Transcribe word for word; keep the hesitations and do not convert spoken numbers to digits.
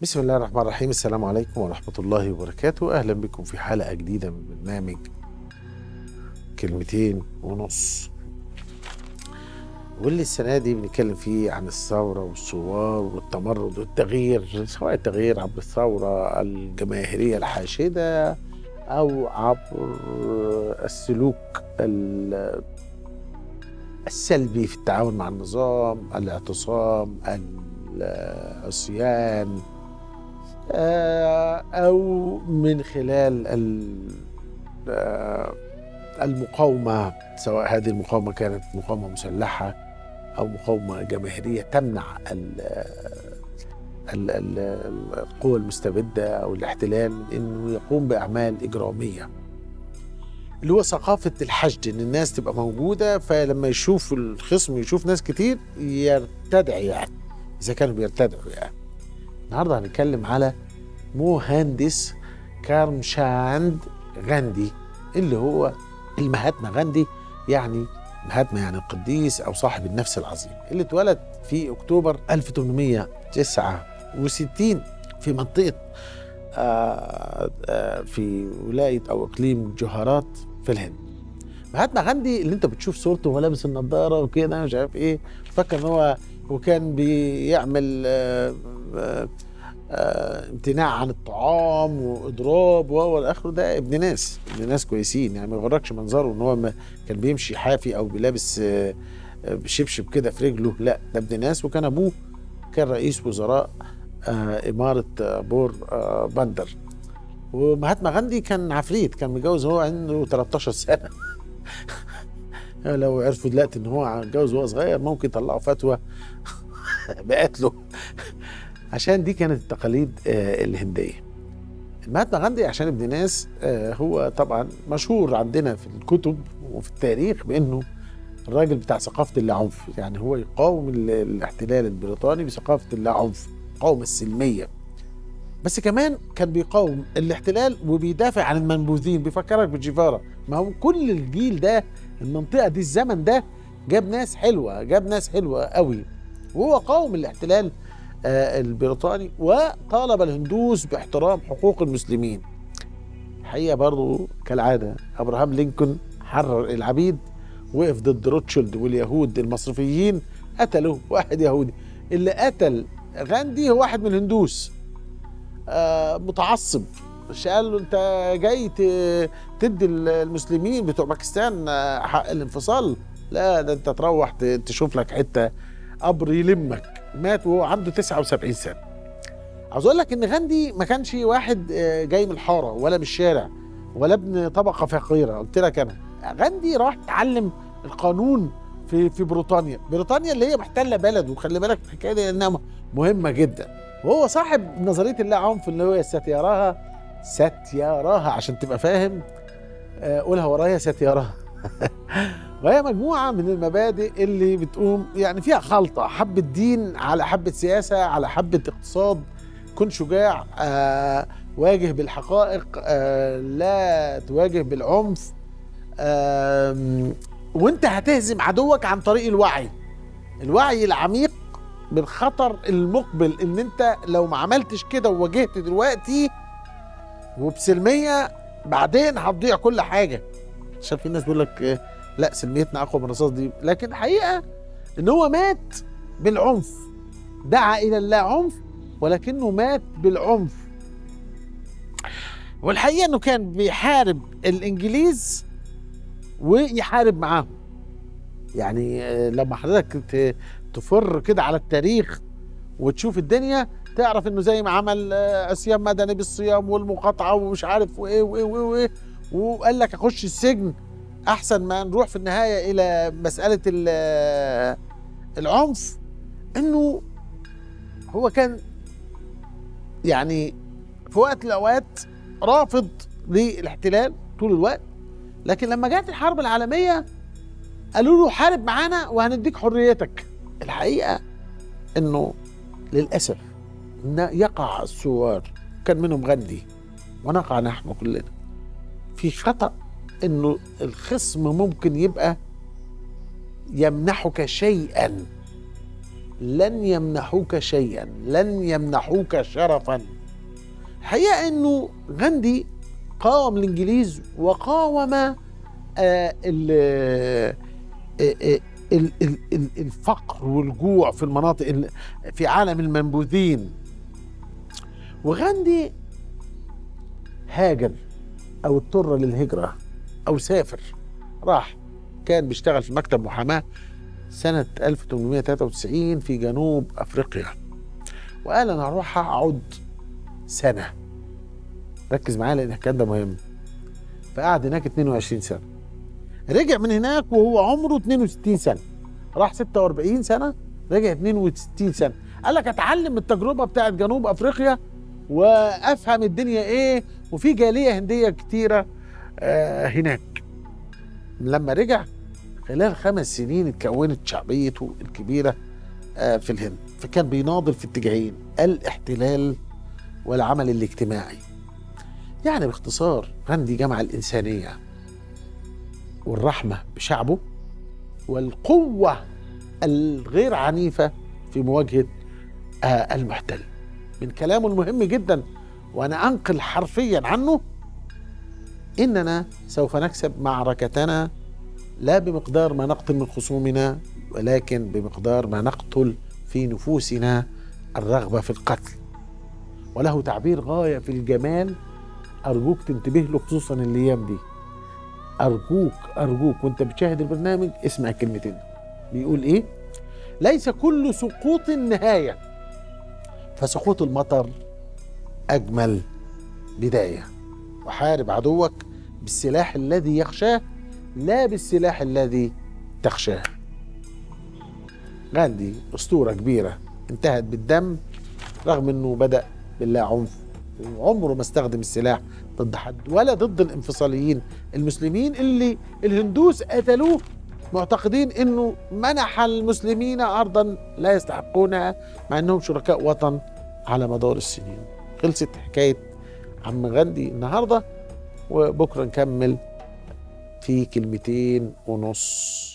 بسم الله الرحمن الرحيم. السلام عليكم ورحمة الله وبركاته. أهلا بكم في حلقة جديدة من برنامج كلمتين ونص، واللي السنة دي بنتكلم فيه عن الثورة والثوار والتمرد والتغيير، سواء التغيير عبر الثورة الجماهيرية الحاشدة أو عبر السلوك السلبي في التعامل مع النظام، الاعتصام، العصيان، أو من خلال المقاومة، سواء هذه المقاومة كانت مقاومة مسلحة أو مقاومة جماهيرية تمنع القوى المستبدة أو الاحتلال من أنه يقوم بأعمال إجرامية، اللي هو ثقافة الحشد، إن الناس تبقى موجودة، فلما يشوف الخصم يشوف ناس كتير يرتدع، يعني إذا كانوا بيرتدعوا. يعني النهارده هنتكلم على مهندس كرمشاند غاندي، اللي هو المهاتما غاندي، يعني مهاتما يعني القديس أو صاحب النفس العظيم، اللي اتولد في أكتوبر ألف وثمانمائة وتسعة وستين في منطقة آآ آآ في ولاية أو إقليم جوهرات في الهند. مهاتما غاندي اللي أنت بتشوف صورته وهو لابس النضارة وكده مش عارف إيه، فاكر إن هو وكان بيعمل آآ آآ آآ امتناع عن الطعام واضراب والى اخره. ده ابن ناس ابن ناس كويسين، يعني ما يغركش منظره ان هو كان بيمشي حافي او بيلابس بشبشب كده في رجله، لا ده ابن ناس. وكان ابوه كان رئيس وزراء اماره بور بندر. ومهاتما غاندي كان عفريت، كان متجوز هو عنده تلتاشر سنه. لو عرفوا دلوقتي ان هو اتجوز وهو صغير ممكن يطلعوا فتوى بقتله، عشان دي كانت التقاليد الهندية. مهاتما غاندي عشان ابن ناس هو طبعا مشهور عندنا في الكتب وفي التاريخ بأنه الراجل بتاع ثقافة اللا عنف، يعني هو يقاوم الاحتلال البريطاني بثقافة اللا عنف، المقاومة السلمية، بس كمان كان بيقاوم الاحتلال وبيدافع عن المنبوذين. بيفكرك بالجيفارا، ما هو كل الجيل ده، المنطقة دي، الزمن ده جاب ناس حلوة، جاب ناس حلوة قوي، وهو قاوم الاحتلال البريطاني وطالب الهندوس باحترام حقوق المسلمين. الحقيقه برضه كالعاده ابراهام لينكولن حرر العبيد، وقف ضد روتشيلد واليهود المصرفيين، قتلوا واحد يهودي. اللي قتل غاندي هو واحد من الهندوس آه متعصب، قال له انت جاي تدي المسلمين بتوع باكستان حق الانفصال؟ لا ده انت تروح تشوف لك حته قبر يلمك. مات وهو عنده تسعة وسبعين سنة. عاوز اقول لك ان غاندي ما كانش واحد جاي من الحاره ولا من الشارع ولا ابن طبقه فقيره. قلت لك انا غاندي راح اتعلم القانون في في بريطانيا، بريطانيا اللي هي محتله بلد، وخلي بالك الحكايه دي لانها مهمه جدا. وهو صاحب نظريه اللا عنف، اللي هو ستيراها ستيراها عشان تبقى فاهم، قولها ورايا، ستيراها. وهي مجموعة من المبادئ اللي بتقوم يعني فيها خلطة، حبة دين على حبة سياسة على حبة اقتصاد. كن شجاع، آه واجه بالحقائق، آه لا تواجه بالعنف، آه وانت هتهزم عدوك عن طريق الوعي، الوعي العميق بالخطر المقبل، ان انت لو ما عملتش كده وواجهت دلوقتي وبسلمية بعدين هتضيع كل حاجة. عشان في ناس بيقول لك لا سلميتنا اقوى من الرصاص دي، لكن الحقيقه ان هو مات بالعنف، دعا الى اللا عنف ولكنه مات بالعنف. والحقيقه انه كان بيحارب الانجليز ويحارب معاهم. يعني لما حضرتك تفر كده على التاريخ وتشوف الدنيا تعرف انه زي ما عمل عصيان مدني بالصيام والمقاطعه ومش عارف وايه وايه وايه، وقال لك اخش السجن احسن ما نروح في النهايه الى مساله العنف. انه هو كان يعني في وقت الاوقات رافض للاحتلال طول الوقت، لكن لما جت الحرب العالميه قالوا له حارب معانا وهنديك حريتك. الحقيقه انه للاسف يقع الثوار، كان منهم غاندي ونقع نحن كلنا في خطأ، انه الخصم ممكن يبقى يمنحك شيئا لن يمنحوك شيئا، لن يمنحوك شرفا. الحقيقة أنه غاندي قاوم الإنجليز وقاوم آه ال آه آه ال- ال- ال- الفقر والجوع في المناطق ال- في عالم المنبوذين. وغاندي هاجر أو اضطر للهجرة أو سافر، راح كان بيشتغل في مكتب محاماة سنة ألف وثمانمائة وثلاثة وتسعين في جنوب أفريقيا، وقال أنا هروح أقعد سنة. ركز معايا لأن الكلام ده مهم. فقعد هناك اثنين وعشرين سنة، رجع من هناك وهو عمره اثنين وستين سنة، راح ستة وأربعين سنة، رجع اثنين وستين سنة. قال لك اتعلم التجربة بتاعت جنوب أفريقيا وأفهم الدنيا إيه، وفي جالية هندية كتيرة آه هناك. لما رجع خلال خمس سنين اتكونت شعبيته الكبيرة آه في الهند، فكان بيناضل في اتجاهين: الاحتلال والعمل الاجتماعي. يعني باختصار غاندي جمع الإنسانية والرحمة بشعبه والقوة الغير عنيفة في مواجهة آه المحتل. من كلامه المهم جدا وأنا أنقل حرفيا عنه: إننا سوف نكسب معركتنا لا بمقدار ما نقتل من خصومنا، ولكن بمقدار ما نقتل في نفوسنا الرغبة في القتل. وله تعبير غاية في الجمال، أرجوك تنتبه له خصوصا الأيام دي. أرجوك أرجوك وأنت بتشاهد البرنامج اسمع الكلمتين. بيقول إيه؟ ليس كل سقوط نهاية، فسقوط المطر أجمل بداية. وحارب عدوك بالسلاح الذي يخشاه لا بالسلاح الذي تخشاه. غاندي أسطورة كبيرة انتهت بالدم، رغم أنه بدأ باللا عنف وعمره ما استخدم السلاح ضد حد ولا ضد الانفصاليين المسلمين اللي الهندوس قتلوه معتقدين أنه منح المسلمين أرضا لا يستحقونها مع أنهم شركاء وطن على مدار السنين. خلصت حكاية عم غاندي النهاردة، وبكرة نكمل في كلمتين ونص.